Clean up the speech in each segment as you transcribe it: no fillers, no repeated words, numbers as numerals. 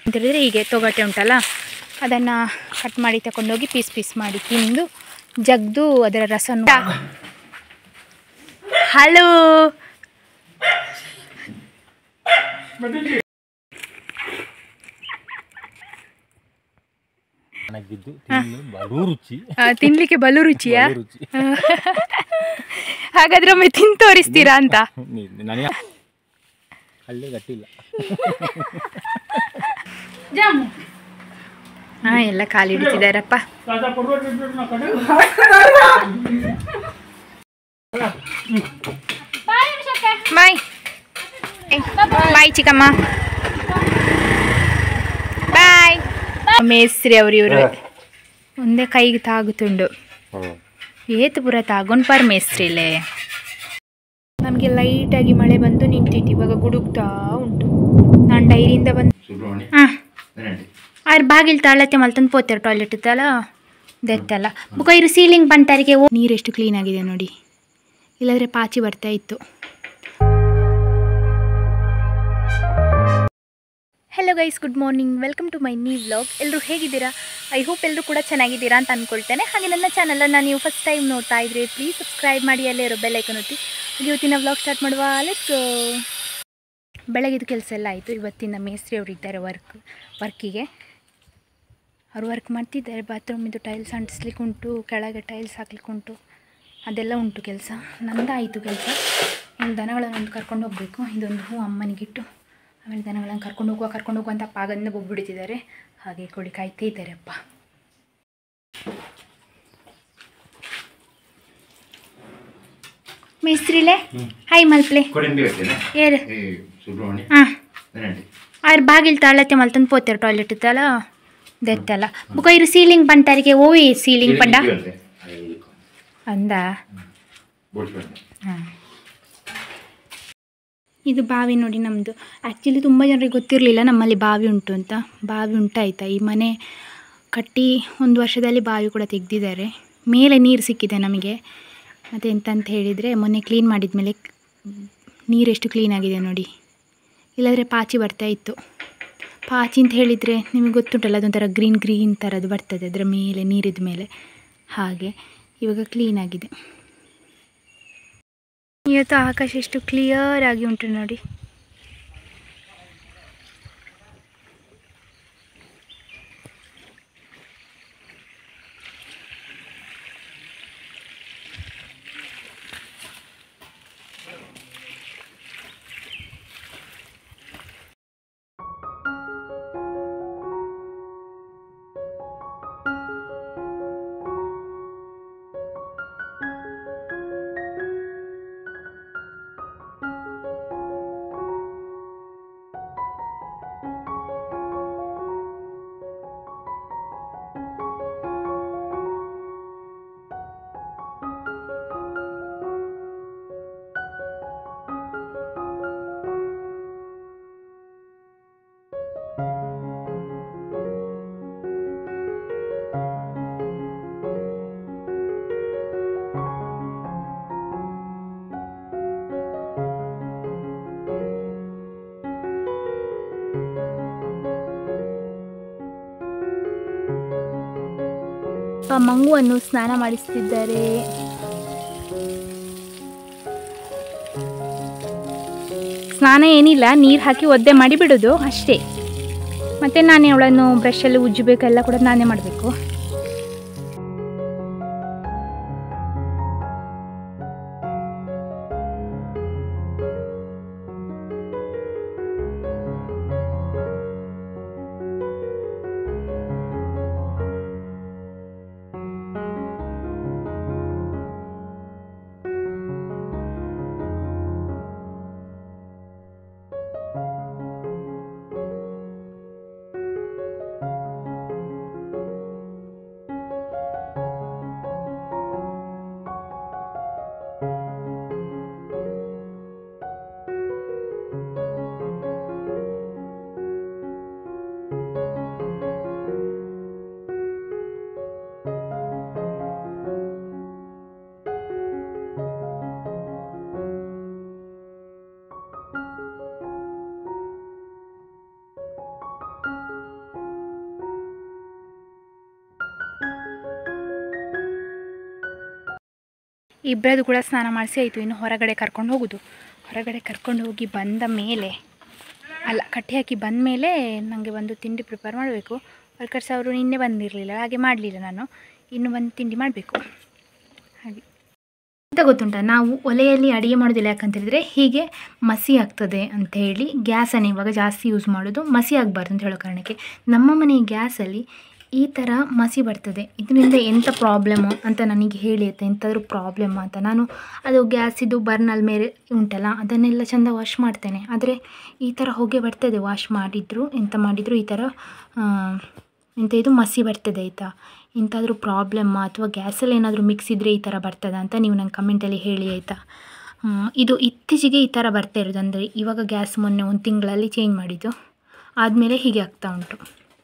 ಅಂತ ಹೇಳಿದರೆ ಹೀಗೆ ತೊಗಟೆ ಉಂಟಲ್ಲ ಅದನ್ನು ಕಟ್ ಮಾಡಿ ತಗೊಂಡೋಗಿ ಪೀಸ್ ಪೀಸ್ ಮಾಡಿ ತಿಂದು ಜಗ್ದು ಅದರ ರಸನು. ಹಲೋ ತಿನ್ಲಿಕ್ಕೆ ಬಲು ರುಚಿಯಾ? ಹಾಗಾದ್ರೆ ಒಮ್ಮೆ ತಿಂದು ತೋರಿಸ್ತೀರಾ ಅಂತ. ಹಾ ಎಲ್ಲ ಖಾಲಿ ಹಿಡಿತಿದ್ದಾರಪ್ಪ. ಬಾಯ್ ಬಾಯ್ ಚಿಕ್ಕಮ್ಮ ಬಾಯ್. ಮೇಸ್ತ್ರಿ ಇವರು ಒಂದೇ ಕೈಗೆ ತಾಗುತ್ತುಂಡು ಏತು ಪುರ ತಾಗೊಂಡು ಪರ್ ಮೇಸ್ತ್ರಿಲೇ. ನಮಗೆ ಲೈಟಾಗಿ ಮಳೆ ಬಂದು ನಿಂತಿತ್ತು, ಇವಾಗ ಗುಡುಗ್ತಾ ಉಂಟು. ನಾನು ಡೈರಿಯಿಂದ ಬಂದು ಹಾಂ ಅವ್ರು ಬಾಗಿಲು ತಾಳತ್ತೆ ಮಲ್ತಂದು ಪೋತಾರೆ ಟಾಯ್ಲೆಟ್ ಇತ್ತಲ್ಲ ದೆತ್ತಲ್ಲ ಬುಕ್ಕ ಇರು ಸೀಲಿಂಗ್ ಬಂತಾರಿಗೆ ನೀರೆಷ್ಟು ಕ್ಲೀನ್ ಆಗಿದೆ ನೋಡಿ, ಇಲ್ಲಾಂದರೆ ಪಾಚಿ ಬರ್ತಾ ಇತ್ತು. Hello guys, good morning, welcome to my new vlog. ಎಲ್ಲರೂ ಹೇಗಿದ್ದೀರಾ? ಐ ಹೋಪ್ ಎಲ್ಲರೂ ಕೂಡ ಚೆನ್ನಾಗಿದ್ದೀರಾ ಅಂತ ಅಂದ್ಕೊಳ್ತೇನೆ. ಹಾಗೆ ನನ್ನ ಚಾನಲನ್ನು ನೀವು ಫಸ್ಟ್ ಟೈಮ್ ನೋಡ್ತಾ ಇದ್ರೆ ಪ್ಲೀಸ್ ಸಬ್ಸ್ಕ್ರೈಬ್ ಮಾಡಿ, ಅಲ್ಲೇ ಇರೋ ಬೆಲ್ ಐಕನ್ ಒತ್ತಿ. ಇವತ್ತಿನ ವ್ಲಾಗ್ ಸ್ಟಾರ್ಟ್ ಮಾಡುವ. Let's go. ಬೆಳಗಿದ ಕೆಲಸ ಎಲ್ಲ ಆಯಿತು. ಇವತ್ತಿನ ಮೇಸ್ತ್ರಿ ಅವರು ಇದ್ದಾರೆ ವರ್ಕಿಗೆ. ಅವರು ವರ್ಕ್ ಮಾಡ್ತಿದ್ದಾರೆ. ಬಾತ್ರೂಮಿಂದು ಟೈಲ್ಸ್ ಅಂಟಿಸ್ಲಿಕ್ಕೆ ಉಂಟು, ಕೆಳಗೆ ಟೈಲ್ಸ್ ಹಾಕ್ಲಿಕ್ಕೆ ಉಂಟು, ಅದೆಲ್ಲ ಉಂಟು ಕೆಲಸ. ನಂದಾಯಿತು ಕೆಲಸ. ಇನ್ನು ದನಗಳನ್ನು ಕರ್ಕೊಂಡು ಹೋಗಬೇಕು. ಇದೊಂದು ಹೂ ಅಮ್ಮನಿಗಿಟ್ಟು ಆಮೇಲೆ ದನಗಳನ್ನು ಕರ್ಕೊಂಡು ಹೋಗುವ ಅಂತ ಪಾಗನ್ನ ಬೊಬ್ಬಿಡ್ತಿದ್ದಾರೆ. ಹಾಗೆ ಕೊಡಿ ಕಾಯ್ತೇ ಇದ್ದಾರೆ ಅಪ್ಪ. ಮೇಸ್ತ್ರಿಲೇ ಹಾಯ್ ಮಲ್ಪ್ಲೆ ಏರು ಹಾಂ ಅವ್ರು ಬಾಗಿಲು ತಾಳತ್ತೆ ಮಲ್ತಂದು ಪೋತಾರೆ ಟಾಯ್ಲೆಟ್ ಇತ್ತಲ್ಲ ದೆತ್ತಲ್ಲ ಬುಕ್ಕ ಇರು ಸೀಲಿಂಗ್ ಬಂತಾರಿಗೆ ಓವಿ ಸೀಲಿಂಗ್ ಪಂಡ ಅಂದ. ಹಾಂ ಇದು ಬಾವಿ ನೋಡಿ ನಮ್ಮದು. ಆ್ಯಕ್ಚುಲಿ ತುಂಬ ಜನರಿಗೆ ಗೊತ್ತಿರಲಿಲ್ಲ ನಮ್ಮಲ್ಲಿ ಬಾವಿ ಉಂಟು ಅಂತ. ಬಾವಿ ಉಂಟಾಯ್ತಾ, ಈ ಮನೆ ಕಟ್ಟಿ 1 ವರ್ಷದಲ್ಲಿ ಬಾವಿ ಕೂಡ ತೆಗೆದಿದ್ದಾರೆ. ಮೇಲೆ ನೀರು ಸಿಕ್ಕಿದೆ ನಮಗೆ. ಮತ್ತು ಎಂತಂತ ಹೇಳಿದರೆ ಮೊನ್ನೆ ಕ್ಲೀನ್ ಮಾಡಿದ ಮೇಲೆ ನೀರೆಷ್ಟು ಕ್ಲೀನ್ ಆಗಿದೆ ನೋಡಿ, ಇಲ್ಲಾಂದರೆ ಪಾಚಿ ಬರ್ತಾ ಇತ್ತು. ಪಾಚಿ ಅಂತ ಹೇಳಿದರೆ ನಿಮಗೆ ಗೊತ್ತುಂಟಲ್ಲ, ಅದೊಂಥರ ಗ್ರೀನ್ ಥರದ್ದು ಬರ್ತದೆ ಅದರ ಮೇಲೆ, ನೀರಿದ ಮೇಲೆ. ಹಾಗೆ ಇವಾಗ ಕ್ಲೀನ್ ಆಗಿದೆ. ಇವತ್ತು ಆಕಾಶ ಎಷ್ಟು ಕ್ಲಿಯರ್ ಆಗಿ ಉಂಟು ನೋಡಿ. ಮಂಗುವನ್ನು ಸ್ನಾನ ಮಾಡಿಸ್ತಿದ್ದಾರೆ. ಸ್ನಾನ ಏನಿಲ್ಲ, ನೀರು ಹಾಕಿ ಒದ್ದೆ ಮಾಡಿ ಬಿಡೋದು ಅಷ್ಟೇ. ಮತ್ತು ನಾನೇ ಅವಳನ್ನು ಬ್ರಷಲ್ಲಿ ಉಜ್ಜಬೇಕೆಲ್ಲ ಕೂಡ ನಾನೇ ಮಾಡಬೇಕು. ಇಬ್ಬರದು ಕೂಡ ಸ್ನಾನ ಮಾಡಿಸಿ ಆಯಿತು. ಇನ್ನು ಹೊರಗಡೆ ಕರ್ಕೊಂಡು ಹೋಗೋದು. ಹೊರಗಡೆ ಕರ್ಕೊಂಡು ಹೋಗಿ ಬಂದ ಮೇಲೆ ಕಟ್ಟಿ ಹಾಕಿ ಬಂದ ಮೇಲೆ ನನಗೆ ಒಂದು ತಿಂಡಿ ಪ್ರಿಪೇರ್ ಮಾಡಬೇಕು. ವರ್ಕರ್ಸ್ ಅವರು ನಿನ್ನೆ ಬಂದಿರಲಿಲ್ಲ, ಹಾಗೆ ಮಾಡಲಿಲ್ಲ. ನಾನು ಇನ್ನು ಒಂದು ತಿಂಡಿ ಮಾಡಬೇಕು. ಹಾಗೆ ಅಂತ ಗೊತ್ತುಂಟ, ನಾವು ಒಲೆಯಲ್ಲಿ ಅಡುಗೆ ಮಾಡೋದಿಲ್ಲ. ಯಾಕಂತೇಳಿದರೆ ಹೀಗೆ ಮಸಿ ಆಗ್ತದೆ ಅಂತ ಹೇಳಿ ಗ್ಯಾಸನ್ನು ಇವಾಗ ಜಾಸ್ತಿ ಯೂಸ್ ಮಾಡೋದು, ಮಸಿ ಆಗಬಾರ್ದು ಅಂತ ಹೇಳೋ ಕಾರಣಕ್ಕೆ. ನಮ್ಮ ಮನೆ ಗ್ಯಾಸಲ್ಲಿ ಈ ಥರ ಮಸಿ ಬರ್ತದೆ. ಇದರಿಂದ ಎಂಥ ಪ್ರಾಬ್ಲಮ್ಮು ಅಂತ ನನಗೆ ಹೇಳಿ ಆಯ್ತಾ, ಎಂಥಾದರೂ ಪ್ರಾಬ್ಲಮ್ ಅಂತ. ನಾನು ಅದು ಗ್ಯಾಸಿದ್ದು ಬರ್ನಲ್ ಮೇಲೆ ಉಂಟಲ್ಲ, ಅದನ್ನೆಲ್ಲ ಚೆಂದ ವಾಶ್ ಮಾಡ್ತೇನೆ. ಆದರೆ ಈ ಥರ ಹೊಗೆ ಬರ್ತದೆ. ವಾಶ್ ಮಾಡಿದ್ರು ಎಂತ ಮಾಡಿದರೂ ಈ ಥರ ಎಂತ ಇದು ಮಸಿ ಬರ್ತದೆ ಆಯಿತಾ. ಎಂತಾದರೂ ಪ್ರಾಬ್ಲಮ್ಮ ಅಥವಾ ಗ್ಯಾಸಲ್ಲಿ ಏನಾದರೂ ಮಿಕ್ಸ್ ಇದ್ದರೆ ಈ ಥರ ಬರ್ತದ ಅಂತ ನೀವು ನಂಗೆ ಕಮೆಂಟಲ್ಲಿ ಹೇಳಿ ಆಯಿತಾ. ಇದು ಇತ್ತೀಚೆಗೆ ಈ ಥರ ಬರ್ತಾ ಇರೋದು. ಅಂದರೆ ಇವಾಗ ಗ್ಯಾಸ್ ಮೊನ್ನೆ 1 ತಿಂಗಳಲ್ಲಿ ಚೇಂಜ್ ಮಾಡಿದ್ದು, ಆದಮೇಲೆ ಹೀಗೆ ಆಗ್ತಾ ಉಂಟು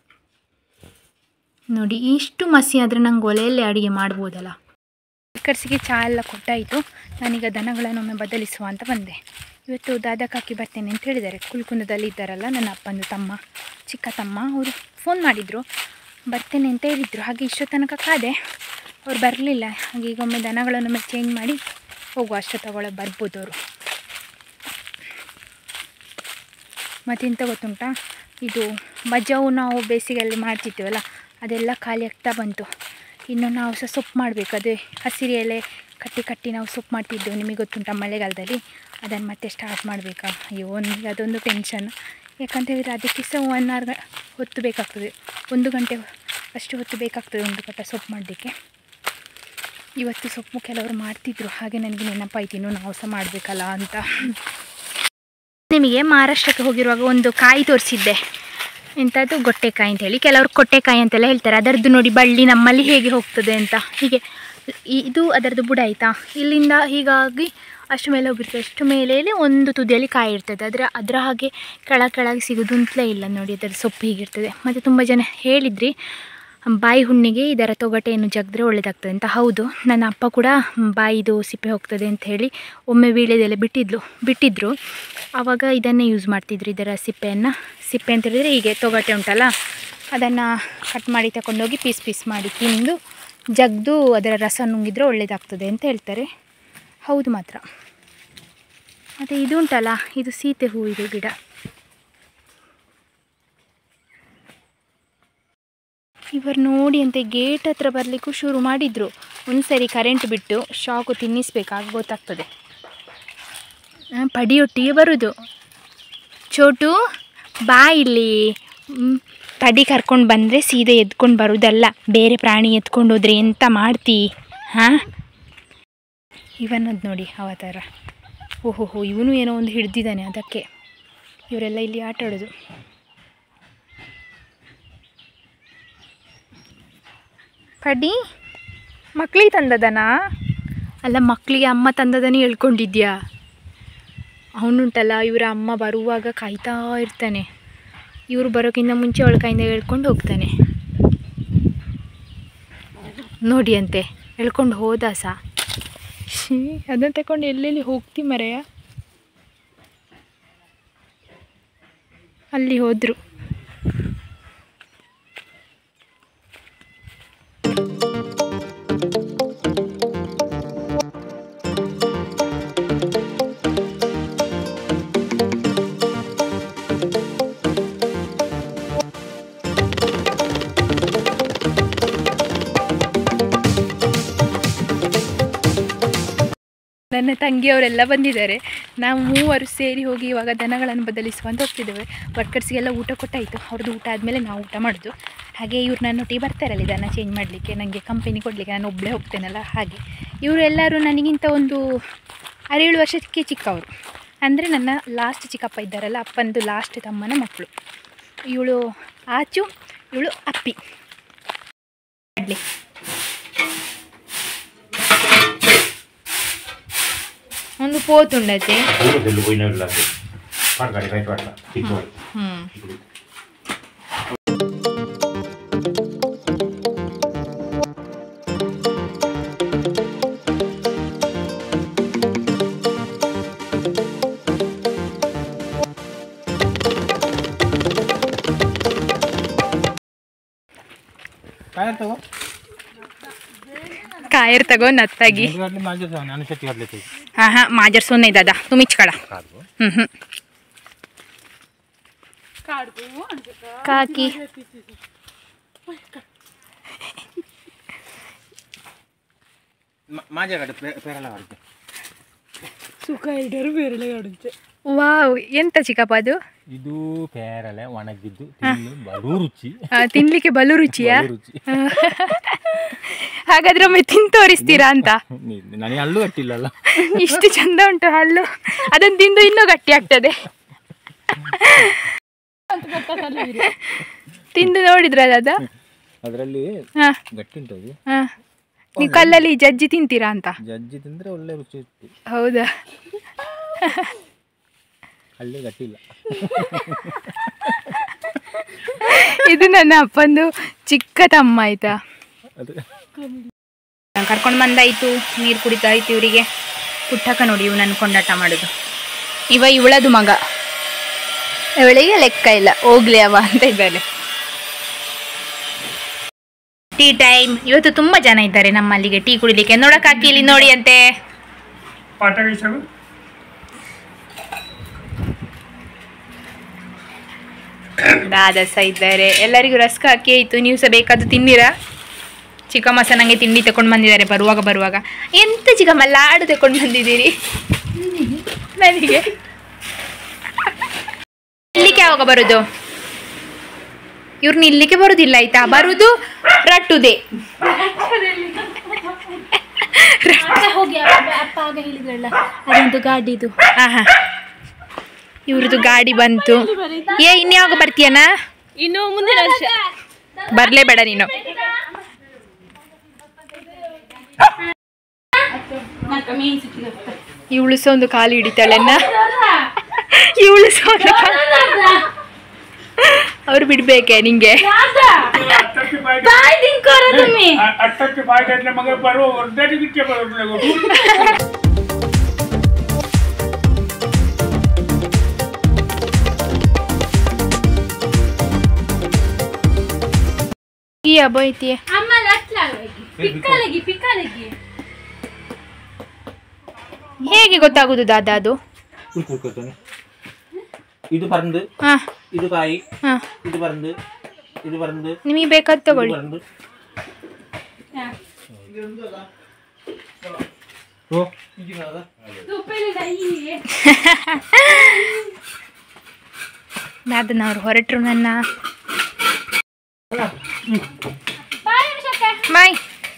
ನೋಡಿ. ಇಷ್ಟು ಮಸಿ ಆದರೆ ನಂಗೆ ಒಲೆಯಲ್ಲೇ ಅಡುಗೆ ಮಾಡ್ಬೋದಲ್ಲ. ವರ್ಕರ್ಸಿಗೆ ಚಹಾ ಎಲ್ಲ ಕೊಟ್ಟಾಯಿತು. ನಾನೀಗ ದನಗಳನ್ನೊಮ್ಮೆ ಬದಲಿಸುವ ಅಂತ ಬಂದೆ. ಇವತ್ತು ದಾದಕ್ಕೆ ಹಾಕಿ ಬರ್ತೇನೆ ಅಂತ ಹೇಳಿದ್ದಾರೆ. ಕುಲ್ಕುಂದದಲ್ಲಿ ಇದ್ದಾರಲ್ಲ ನನ್ನ ಅಪ್ಪಂದು ತಮ್ಮ, ಚಿಕ್ಕ ತಮ್ಮ, ಅವರು ಫೋನ್ ಮಾಡಿದರು, ಬರ್ತೇನೆ ಅಂತ ಹೇಳಿದರು. ಹಾಗೆ ಇಷ್ಟೋ ತನಕ ಕಾದೆ, ಅವ್ರು ಬರಲಿಲ್ಲ. ಹಾಗೆ ಈಗ ಒಮ್ಮೆ ದನಗಳನ್ನೊಮ್ಮೆ ಚೇಂಜ್ ಮಾಡಿ ಹೋಗುವ. ಅಷ್ಟು ತಗೊಳ್ಳೋ ಬರ್ಬೋದು ಅವರು. ಮತ್ತೆಂತ ಗೊತ್ತುಂಟಾ, ಇದು ಮಜ್ಜಾವು ನಾವು ಬೇಸಿಗೆಯಲ್ಲಿ ಮಾಡ್ತಿದ್ದೇವಲ್ಲ, ಅದೆಲ್ಲ ಖಾಲಿ ಆಗ್ತಾ ಬಂತು. ಇನ್ನು ನಾವು ಸಹ ಸೊಪ್ಪು ಮಾಡಬೇಕು. ಅದೇ ಹಸಿರು ಎಲೆ ಕಟ್ಟಿ ನಾವು ಸೊಪ್ಪು ಮಾಡ್ತಿದ್ದೆವು, ನಿಮಗೆ ಗೊತ್ತುಂಟ, ಮಳೆಗಾಲದಲ್ಲಿ. ಅದನ್ನು ಮತ್ತೆ ಸ್ಟಾರ್ಟ್ ಮಾಡಬೇಕಾ? ಅಯ್ಯೋ, ನನಗೆ ಅದೊಂದು ಟೆನ್ಷನ್. ಯಾಕಂತೇಳಿದರೆ ಅದಕ್ಕೆ ಸಹ 1 ಅವರ್ ಹೊತ್ತು ಬೇಕಾಗ್ತದೆ, 1 ಗಂಟೆ ಅಷ್ಟು ಹೊತ್ತು ಬೇಕಾಗ್ತದೆ ಒಂದು ಕಟ್ಟ ಸೊಪ್ಪು ಮಾಡಲಿಕ್ಕೆ. ಇವತ್ತು ಸೊಪ್ಪು ಕೆಲವರು ಮಾಡ್ತಿದ್ರು, ಹಾಗೆ ನನಗೆ ನೆನಪಾಯ್ತು ಇನ್ನು ನಾವು ಸಹ ಮಾಡಬೇಕಲ್ಲ ಅಂತ. ನಿಮಗೆ ಮಹಾರಾಷ್ಟ್ರಕ್ಕೆ ಹೋಗಿರುವಾಗ ಒಂದು ಕಾಯಿ ತೋರಿಸಿದ್ದೆ, ಎಂಥದ್ದು ಗೊಟ್ಟೆಕಾಯಿ ಅಂತ ಹೇಳಿ. ಕೆಲವರು ಕೊಟ್ಟೆಕಾಯಿ ಅಂತೆಲ್ಲ ಹೇಳ್ತಾರೆ. ಅದರದ್ದು ನೋಡಿ ಬಳ್ಳಿ ನಮ್ಮಲ್ಲಿ ಹೇಗೆ ಹೋಗ್ತದೆ ಅಂತ. ಹೀಗೆ ಇದು ಅದರದ್ದು ಬುಡ ಆಯಿತಾ, ಇಲ್ಲಿಂದ ಹೀಗಾಗಿ ಅಷ್ಟು ಮೇಲೆ ಹೋಗಿರ್ತದೆ. ಅಷ್ಟು ಮೇಲೆ ಒಂದು ತುದಿಯಲ್ಲಿ ಕಾಯಿ ಇರ್ತದೆ. ಅದರ ಹಾಗೆ ಕೆಳಗೆ ಸಿಗೋದು ಅಂತಲೇ ಇಲ್ಲ ನೋಡಿ. ಅದರ ಸೊಪ್ಪು ಹೀಗಿರ್ತದೆ. ಮತ್ತು ತುಂಬ ಜನ ಹೇಳಿದ್ರಿ ಬಾಯಿ ಹುಣ್ಣಿಗೆ ಇದರ ತೊಗಟೆಯನ್ನು ಜಗ್ದ್ರೆ ಒಳ್ಳೆಯದಾಗ್ತದೆ ಅಂತ. ಹೌದು, ನನ್ನ ಅಪ್ಪ ಕೂಡ ಬಾಯಿದು ಸಿಪ್ಪೆ ಹೋಗ್ತದೆ ಅಂತ ಹೇಳಿ ಒಮ್ಮೆ ವೀಳ್ಯದೆಲೆ ಬಿಟ್ಟಿದ್ರು. ಆವಾಗ ಇದನ್ನೇ ಯೂಸ್ ಮಾಡ್ತಿದ್ರು, ಇದರ ಸಿಪ್ಪೆ ಅಂತ ಹೇಳಿದರೆ ಹೀಗೆ ತೊಗಟೆ ಉಂಟಲ್ಲ, ಅದನ್ನು ಕಟ್ ಮಾಡಿ ತಗೊಂಡೋಗಿ ಪೀಸ್ ಮಾಡಿ ತಿಂದು ಜಗ್ದು ಅದರ ರಸ ನುಂಗಿದ್ರೆ ಒಳ್ಳೆಯದಾಗ್ತದೆ ಅಂತ ಹೇಳ್ತಾರೆ. ಹೌದು ಮಾತ್ರ. ಮತ್ತು ಇದು ಉಂಟಲ್ಲ, ಇದು ಸೀತೆ ಹೂ, ಇದು ಗಿಡ. ಇವರು ನೋಡಿ ಅಂತ ಗೇಟ್ ಹತ್ರ ಬರಲಿಕ್ಕೂ ಶುರು ಮಾಡಿದರು. ಒಂದು ಸರಿ ಕರೆಂಟ್ ಬಿಟ್ಟು ಶಾಕು ತಿನ್ನಿಸ್ಬೇಕಾಗ ಗೊತ್ತಾಗ್ತದೆ. ಪಡಿಯೊಟ್ಟಿಗೆ ಬರೋದು. ಚೋಟು ಬಾ ಇಲ್ಲಿ, ಪಡಿ ಕರ್ಕೊಂಡು ಬಂದರೆ ಸೀದಾ ಎತ್ಕೊಂಡು ಬರೋದಲ್ಲ, ಬೇರೆ ಪ್ರಾಣಿ ಎತ್ಕೊಂಡು ಹೋದರೆ ಎಂತ ಮಾಡ್ತೀ? ಹಾಂ, ಇವನದ್ದು ನೋಡಿ ಅವತಾರ. ಓಹೋಹೋ, ಇವನು ಏನೋ ಒಂದು ಹಿಡ್ದಿದ್ದಾನೆ. ಅದಕ್ಕೆ ಇವರೆಲ್ಲ ಇಲ್ಲಿ ಆಟ ಆಡೋದು. ಪಡಿ ಮಕ್ಕಳಿಗೆ ತಂದದನಾ? ಅಲ್ಲ, ಮಕ್ಕಳಿಗೆ ಅಮ್ಮ ತಂದದನೇ ಹೇಳ್ಕೊಂಡಿದ್ಯಾ? ಅವನುಂಟಲ್ಲ, ಇವರ ಅಮ್ಮ ಬರುವಾಗ ಕಾಯ್ತಾ ಇರ್ತಾನೆ. ಇವರು ಬರೋಕ್ಕಿಂತ ಮುಂಚೆ ಅವಳ ಕೈಯಿಂದ ಹೇಳ್ಕೊಂಡು ಹೋಗ್ತಾನೆ ನೋಡಿ. ಅಂತೆ ಹೇಳ್ಕೊಂಡು ಹೋದ ಸಹ. ಅದನ್ನು ತಗೊಂಡು ಎಲ್ಲೆಲ್ಲಿ ಹೋಗ್ತಿ ಮರೆಯ. ಅಲ್ಲಿ ಹೋದರು. ನನ್ನ ತಂಗಿಯವರೆಲ್ಲ ಬಂದಿದ್ದಾರೆ. ನಾವು 3 ಸೇರಿ ಹೋಗಿ ಇವಾಗ ದನಗಳನ್ನು ಬದಲಿಸುವಂತ ಹೋಗ್ತಿದ್ದೇವೆ. ವರ್ಕರ್ಸ್ಗೆಲ್ಲ ಊಟ ಕೊಟ್ಟಾಯಿತು. ಅವ್ರದ್ದು ಊಟ ಆದಮೇಲೆ ನಾವು ಊಟ ಮಾಡೋದು. ಹಾಗೆ ಇವ್ರು ನನ್ನೊಟ್ಟಿಗೆ ಬರ್ತಾರಲ್ಲ ದನ ಚೇಂಜ್ ಮಾಡಲಿಕ್ಕೆ, ನನಗೆ ಕಂಪನಿ ಕೊಡಲಿಕ್ಕೆ. ನಾನು ಒಬ್ಬಳೇ ಹೋಗ್ತೇನಲ್ಲ, ಹಾಗೆ ಇವರೆಲ್ಲರೂ ನನಗಿಂತ ಒಂದು 6-7 ವರ್ಷಕ್ಕೆ ಚಿಕ್ಕವರು. ಅಂದರೆ ನನ್ನ ಲಾಸ್ಟ್ ಚಿಕ್ಕಪ್ಪ ಇದ್ದಾರಲ್ಲ, ಅಪ್ಪನದು ಲಾಸ್ಟ್ ತಮ್ಮನ ಮಕ್ಕಳು. ಇವಳು ಆಚು, ಇವಳು ಅಪ್ಪಿ. ಒಂದು పోతుండతే बाहेर तगो नत्तागी हाँ माझ्या सोन नाही दादा तुम्हीच काढा काकी माझ्याकडे पेराला काढते ಸುಖ ಇಡರು ಬೇರೆಲೆ ಕಾಡುತ್ತೆ ವಾವ್ ಎಂತ ಚಿಕ್ಕಪ್ಪ ಅದು ಇದು ಪೇರಲೆ ಒಣಗಿದ್ದು ತಿನ್ನು ಬಲು ರುಚಿ ತಿನ್ಲಿಕ್ಕೆ ಬಲು ರುಚಿಯಾ ಹಾಗಾದ್ರೆ ಒಮ್ಮೆ ತಿಂದು ತೋರಿಸ್ತೀರಾ ಅಂತ ನನಗೆ ಹಲ್ಲು ಗಟ್ಟಿಲ್ಲಲ್ಲ ಇಷ್ಟು ಚಂದ ಉಂಟು ಹಲ್ಲು ಅದನ್ನು ತಿಂದು ಇನ್ನೂ ಗಟ್ಟಿ ಆಗ್ತದೆ ತಿಂದು ನೋಡಿದ್ರ ಅದ ಅದರಲ್ಲಿ ಗಟ್ಟಿ ಉಂಟು ಅದು ನೀವು ಕಲ್ಲಲ್ಲಿ ಜಜ್ಜಿ ತಿಂತೀರಾ ಅಂತ ಜಜ್ಜಿ ತಿಂದ್ರೆ ಒಳ್ಳೆ ರುಚಿ ಇತ್ತು ಹೌದಾ ಹಳ್ಳಿ ಗಟ್ಟಿಲ್ಲ ಇದು ನನ್ನ ಅಪ್ಪಂದು ಚಿಕ್ಕ ತಮ್ಮ ಆಯ್ತಾ ಕರ್ಕೊಂಡು ಬಂದಾಯ್ತು ನೀರು ಕುಡಿತಾಯ್ತು ಇವರಿಗೆ ಪುಟ್ಟಕ್ಕ ನೋಡಿ ಇವ್ ನನ್ನ ಕೊಂಡಾಟ ಮಾಡೋದು ಇವಳದು ಮಗ ಇವಳಿಗೆ ಲೆಕ್ಕ ಇಲ್ಲ ಹೋಗ್ಲಿ ಅವ ಅಂತ ಇದ್ದಾಳೆ ಟೀ ಟೈಮ್ ಇವತ್ತು ತುಂಬಾ ಜನ ಇದ್ದಾರೆ ನಮ್ಮಲ್ಲಿಗೆ ಟೀ ಕುಡಿಲಿಕ್ಕೆ ನೋಡಕ್ ಹಾಕಿ ಇಲ್ಲಿ ನೋಡಿ ಅಂತೆ ದಾದಸ ಇದ್ದಾರೆ ಎಲ್ಲರಿಗೂ ರಸ್ಕ ಹಾಕಿ ಆಯ್ತು ನೀವು ಸಹ ಬೇಕಾದ್ರು ತಿನ್ನಿರಾ ಚಿಕ್ಕಮ್ಮ ಸಹ ನಂಗೆ ತಿಂಡಿ ತಗೊಂಡು ಬಂದಿದ್ದಾರೆ ಬರುವಾಗ ಎಂತ ಚಿಕ್ಕಮ್ಮ ಲಾಡು ತಗೊಂಡು ಬಂದಿದ್ದೀರಿ ನನಗೆ ಇಲ್ಲಿಗೆ ಯಾವಾಗ ಬರುದು ಇವ್ರನ್ನ ಇಲ್ಲಿಗೆ ಬರುದಿಲ್ಲ ಆಯ್ತಾ ಬರುದು ರಟ್ಟುದೆ ಹೋಗಿ ಅಪ್ಪ ಆಗ ಹೇಳಿದ್ರಲ್ಲ ಅದೊಂದು ಗಾಡಿದು ಇವ್ರದ್ದು ಗಾಡಿ ಬಂತು ಇನ್ಯಾವಾಗ ಬರ್ತೀಯನ ಇನ್ನು ಮುಂದಿನ ವರ್ಷ ಬರ್ಲೇಬೇಡ ನೀನು ಇವಳು ಸಹ ಒಂದು ಕಾಲು ಹಿಡಿತಾಳೆನ್ನ ಇವಳು ಸಹ ಒಂದು ಅವ್ರು ಬಿಡ್ಬೇಕೆ ನಿಂಗೆ ಈ ಅಬ್ಬ ಐತಿ ಹೇಗೆ ಗೊತ್ತಾಗುದು ದಾದ ಅದು ಇದು ಪರಂದು ಇದು ಕಾಯಿ ಇದು ಪರಂದು ಇದು ಪರಂದು ನಿಮಗೆ ಬೇಕಾದ ತಗೊಳ್ಳಿ ದಾದನವ್ರು ಹೊರಟ್ರು ನನ್ನ ಬಾಯ್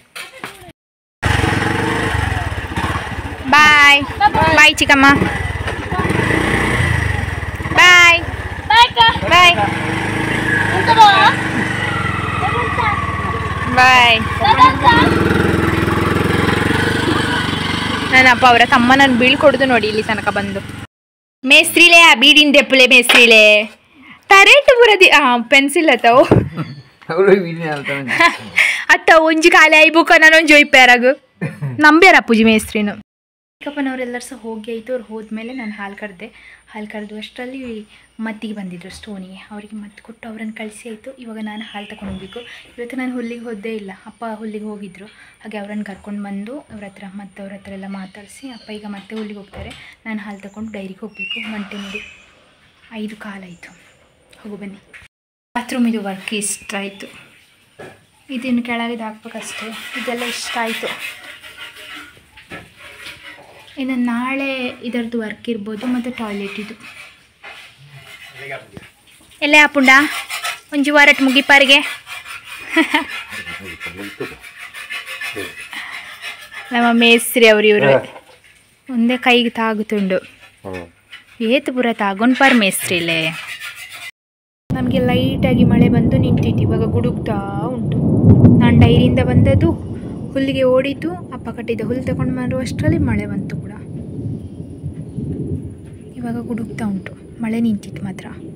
ಬಾಯ್ ಬಾಯ್ ಚಿಕ್ಕಮ್ಮ ಬಾಯ್ ಬಾಯ್ ಬಾಯ್ ನನ್ನ ಅಪ್ಪ ಅವರ ತಮ್ಮನನ್ನು ಬೀಳ್ಕೊಡುದು ನೋಡಿ ಇಲ್ಲಿ ತನಕ ಬಂದು ಮೇಸ್ತ್ರಿಲೇ ಆ ಬೀಡಿನ ದೆಪ್ಪಲೆ ಮೇಸ್ತ್ರಿಲೇ ತರೇಟು ಬುರದಿ ಪೆನ್ಸಿಲ್ ಅತ್ತವು ಅತ್ತ ಒಂಜಿ ಖಾಲಿ ಆಯ್ಬುಕ ನಾನೊಂದು ಜೊಯ್ಪ್ಯಾರಾಗು ನಂಬ್ಯಾರ ಅಪ್ಪುಜಿ ಮೇಸ್ತ್ರಿನು ಚಿಕ್ಕಪ್ಪನವರೆಲ್ಲರೂ ಸಹ ಹೋಗಿ ಆಯಿತು ಅವ್ರು ಹೋದ್ಮೇಲೆ ನಾನು ಹಾಲು ಕರೆದು ಅಷ್ಟರಲ್ಲಿ ಮತ್ತಿಗೆ ಬಂದಿದ್ರು ಸ್ಟೋನಿಗೆ ಅವರಿಗೆ ಮತ್ತೆ ಕೊಟ್ಟು ಅವ್ರನ್ನ ಕಳಿಸಿ ಆಯಿತು ಇವಾಗ ನಾನು ಹಾಲು ತಗೊಂಡು ಹೋಗ್ಬೇಕು ಇವತ್ತು ನಾನು ಹುಲ್ಲಿಗೆ ಹೋದೇ ಇಲ್ಲ ಅಪ್ಪ ಹುಲ್ಲಿಗೆ ಹೋಗಿದ್ರು ಹಾಗೆ ಅವ್ರನ್ನ ಕರ್ಕೊಂಡು ಬಂದು ಅವ್ರ ಹತ್ರ ಎಲ್ಲ ಮಾತಾಡಿಸಿ ಅಪ್ಪ ಈಗ ಮತ್ತೆ ಹುಲ್ಲಿಗೆ ಹೋಗ್ತಾರೆ ನಾನು ಹಾಲು ತಗೊಂಡು ಡೈರಿಗೆ ಹೋಗಬೇಕು ಗಂಟೆ ನೋಡಿ 5 ಕಾಲಾಯಿತು ಹೋಗು ಬನ್ನಿ ಬಾತ್ರೂಮ್ ಇದು ವರ್ಕ್ ಇಷ್ಟ ಆಯಿತು ಇದನ್ನು ಕೆಳಗೆ ಹಾಕ್ಬೇಕಷ್ಟೇ ಇದೆಲ್ಲ ಇಷ್ಟ ಆಯಿತು ಇನ್ನು ನಾಳೆ ಇದರದ್ದು ವರ್ಕ್ ಇರ್ಬೋದು ಮತ್ತು ಟಾಯ್ಲೆಟ್ ಇದು ಎಲ್ಲೇ ಆಪುಂಡ ಒಂಜಿ ವಾರಟ್ ಮುಗಿಪಾರಿಗೆ ನಮ್ಮ ಮೇಸ್ತ್ರಿ ಇವರು ಒಂದೇ ಕೈಗೆ ತಾಗುತ್ತುಂಡು ಏತು ಪೂರ ತಾಗೊಂಡು ಪಾರ್ ಮೇಸ್ತ್ರಿಲೇ ನಮಗೆ ಲೈಟಾಗಿ ಮಳೆ ಬಂದು ನಿಂತಿತ್ತು ಇವಾಗ ಗುಡುಗ್ತಾ ಉಂಟು ನಾನು ಡೈರಿಯಿಂದ ಬಂದದ್ದು ಹುಲ್ಲಿಗೆ ಓಡಿತು ಅಪ್ಪ ಕಟ್ಟಿದ್ದ ಹುಲ್ಲು ತಗೊಂಡು ಬರುವಷ್ಟರಲ್ಲಿ ಮಳೆ ಬಂತು ಕೂಡ ಇವಾಗ ಗುಡುಗ್ತಾ ಉಂಟು ಮಳೆ ನಿಂತಿತ್ತು ಮಾತ್ರ